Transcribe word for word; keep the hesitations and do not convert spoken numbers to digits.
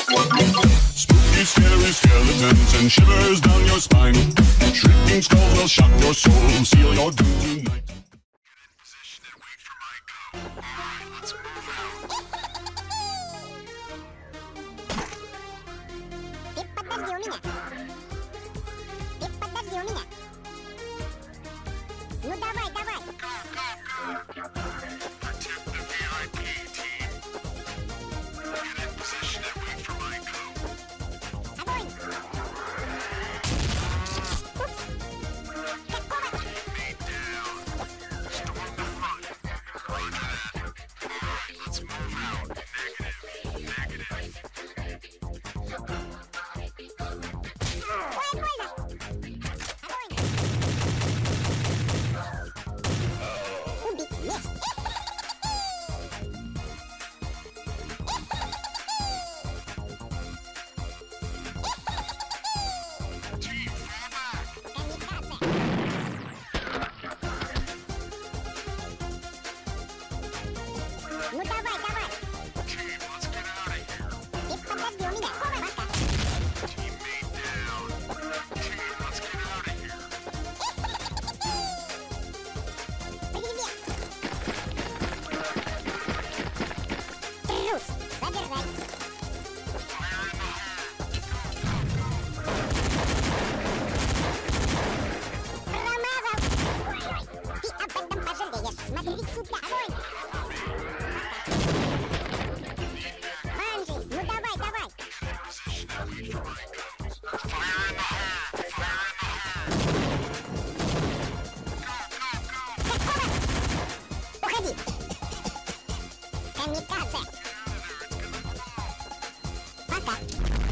Spooky, scary skeletons and shivers down your spine. Shrieking skulls will shock your soul, seal your doom tonight. Get in position and wait for my go. Alright, let's move out. Ты подожди у меня. Ты подожди у меня. Ну давай, давай. Protect the V I P team. Get in position and wait for my go. Огонь. Teammate down. Storm the front. Roger that. Alright, let's move out. Negative. Negative. Ой, больно. Огонь. Убить. Есть. Team, fall back. Камикадзе. Ну давай, давай. Team, let's get out of here. Ты подожди у меня. Пока. Teammate down. Team, let's get out of here. Привет. Трус. Задержать. Fire in the hole. Промазал. Ой-ой. Ты об этом пожалеешь. Смотри сюда. Огонь. Манжи, ну давай, давай. Position and wait for my go. Fire in the hole. Fire in the hole. Go, go, go. Какого? Уходи. Камикадзе. Get out of there. It's gonna blow. Пока.